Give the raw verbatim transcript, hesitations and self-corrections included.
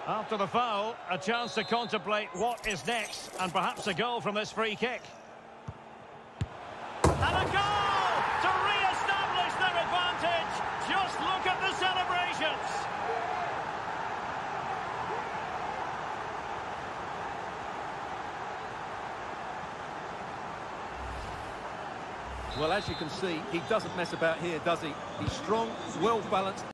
After the foul, a chance to contemplate what is next, and perhaps a goal from this free kick. And a goal to re-establish their advantage. Just look at the celebrations. Well, as you can see, he doesn't mess about here, does he? He's strong, well-balanced.